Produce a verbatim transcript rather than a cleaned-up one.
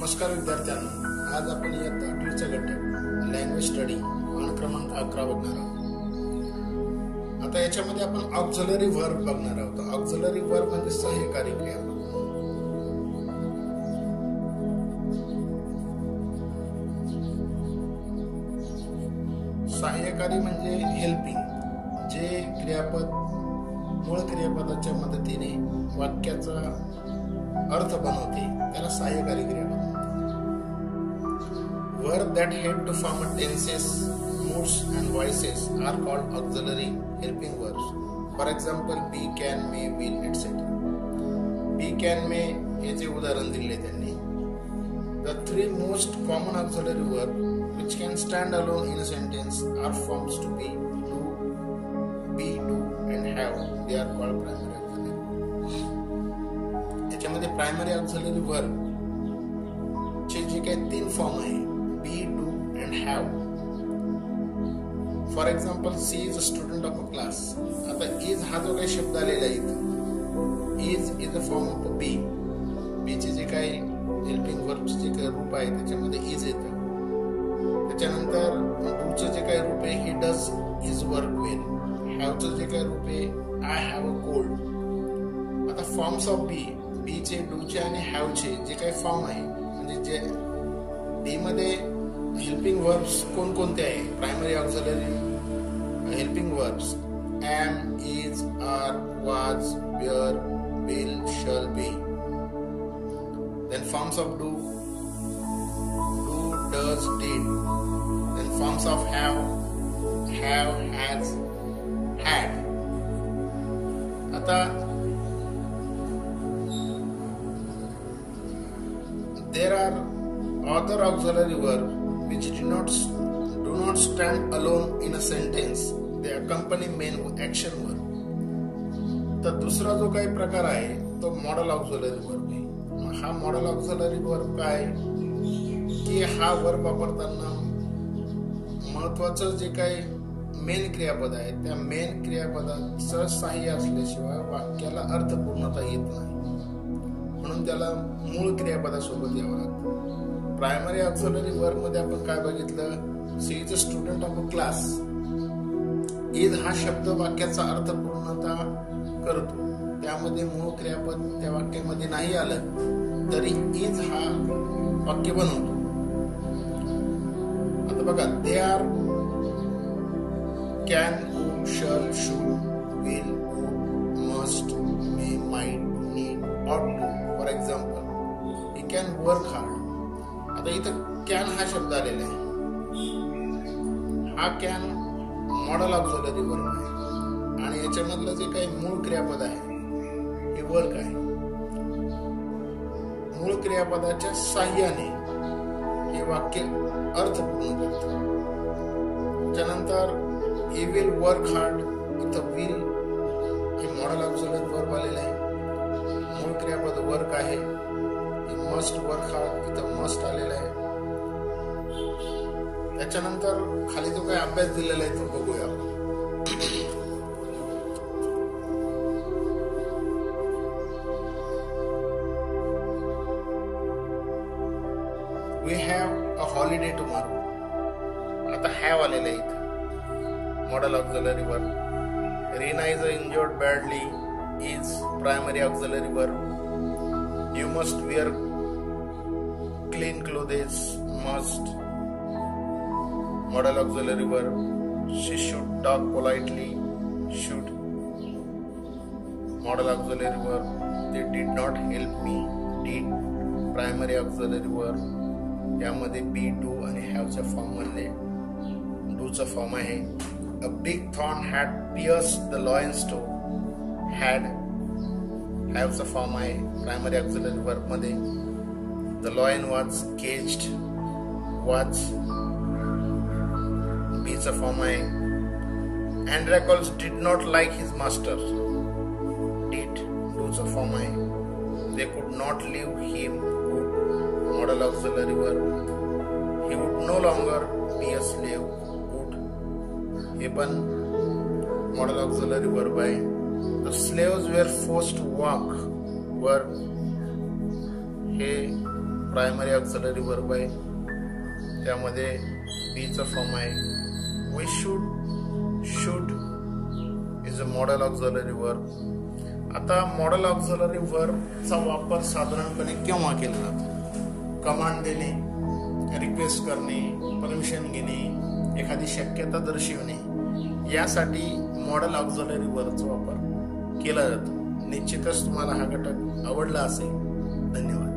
नमस्कार विद्यार्थ्यांनो, आज आपण इयत्ता आठवीच्या गटात लँग्वेज स्टडी पान क्रमांक अकरा बघणार आहोत। आता याच्यामध्ये आपण ऑक्झिलरी वर्ब बघणार आहोत। ऑक्झिलरी वर्ब म्हणजे सहाय्यकारी क्रियापद। सहाय्यकारी म्हणजे हेल्पिंग, जे क्रियापद मूळ क्रियापदाच्या मदतीने वाक्याचा अर्थ बनवते त्याला सहाय्यकारी क्रियापद म्हणतात। Verb that help to form tenses, moods and voices are called auxiliary helping verbs. For example, be, can, may, will, et cetera. Be, can, may याचे उदाहरण दिले त्यांनी। The three most common auxiliary verbs which can stand alone in a sentence are forms to be, do, be, do and have. They are called primary auxiliary. याच्यामध्ये primary auxiliary verb चे जे काही तीन form आहे, be, do and have. For example, she is a student of a class. आता is हा जो काही शब्द आलेला आहे इथं, is is a form of be. Be चे जे काही हेल्पिंग वर्बचे जे काही रूप आहे त्याच्यामध्ये इज येतं। त्याच्यानंतर डूचं जे काही रूप आहे, he does his work well. हॅवचं जे काही रूप आहे, आय हॅव अ कोल्ड। आता फॉर्म्स ऑफ बी, बी चे, डू चे आणि हॅव चे जे काही फॉर्म आहे, म्हणजे जे बी मध्ये हेल्पिंग वर्ब्स कोणकोणते आहे, primary auxiliary helping verbs am, is, are, was, were, will, shall, be. Then forms of do, do, does, did. Then forms of have, have, has, had. आता there are other auxiliary verbs which do not do not stand alone in a sentence. They accompany main action verb. तर दुसरा जो काही प्रकार आहे तो model auxiliary verb आहे। हा मॉडल ऑक्झिलरी वर्ब काय की हा वर्ब वापरताना महत्वाचं जे काही मेन क्रियापद आहे त्या मेन क्रियापदाचं सहाय्य असल्याशिवाय वाक्याला अर्थपूर्णता येत नाही, म्हणून त्याला मूळ क्रियापदासोबत यावं लागतं। प्रायमरी ऑक्झिलरी वर्ब मध्ये आपण काय बघितलं, she is a student of a class. Is हा शब्द वाक्याचा अर्थपूर्णता करतो, त्यामध्ये मूळ क्रियापद त्या वाक्यामध्ये नाही आलं तरी इज हा वाक्य बनवतो। आता बघा, दे are, can, could, shall, should, will, would, must, may, might, need, ought to. For example, he can work hard. आता इथं कॅन हा शब्द आलेला आहे। हा कॅन मॉडल ऑक्झिलरी वर्ब आहे आणि याच्यामधलं जे काही मूळ क्रियापद आहे हे वर्क आहे। मूळ क्रियापदाच्या साह्याने हे वाक्य अर्थपूर्ण करतं। त्यानंतर he will work hard, इथं will हे मॉडल ऑक्झिलरी वर्ब आलेलं आहे। मूळ क्रियापद वर्क आहे, मस्ट वर्क हार्ड, इथं मस्ट आलेला आहे। त्याच्यानंतर खाली जो काही अभ्यास दिलेला आहे तो बघूया। We have a holiday tomorrow. आता हॅव आलेला आहे इथं modal auxiliary verb. Reena is injured badly is primary auxiliary verb. You must wear clean clothes, must model auxiliary verb. She should talk politely, should model auxiliary verb. They did not help me, did primary auxiliary verb. यामध्ये be, do आणि have च्या form मधले do चा form आहे। A big thorn had pierced the lion's toe. had have चा form आहे primary auxiliary verb मध्ये। The lion was caged, was be चा फॉर्म आहे। Androcles did not like his master, did do चा form आहे। They could not leave him, could modal auxiliary verb. He would no longer be a slave, would हे पण modal auxiliary verb आहे। The slaves were forced to walk, were हे primary auxiliary verb आहे, त्यामध्ये बीचा form आहे. We should, should is a modal auxiliary verb. आता modal auxiliary वर्बचा वापर साधारणपणे केव्हा केला जातो? कमांड देणे, रिक्वेस्ट करणे, परमिशन घेणे, एखादी शक्यता दर्शविणे यासाठी मॉडेल ऑक्झिलरी वर्बचा वापर केला जातो. निश्चितच तुम्हाला हा घटक आवडला असेल. धन्यवाद.